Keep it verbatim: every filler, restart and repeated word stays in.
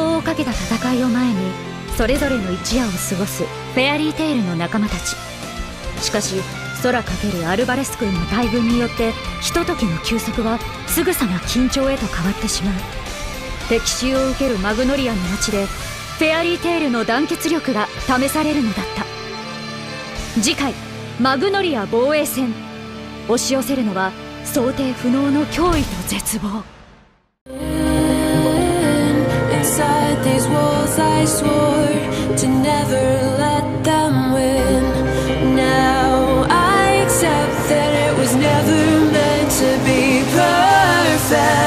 をかけた戦いを前にそれぞれの一夜を過ごすフェアリーテイルの仲間たち。しかし空かけるアルバレス軍の大軍によってひとときの休息はすぐさま緊張へと変わってしまう。敵襲を受けるマグノリアの街でフェアリーテイルの団結力が試されるのだった。次回マグノリア防衛戦。押し寄せるのは想定不能の脅威と絶望。Inside these walls I swore to never let them win. Now I accept that it was never meant to be perfect.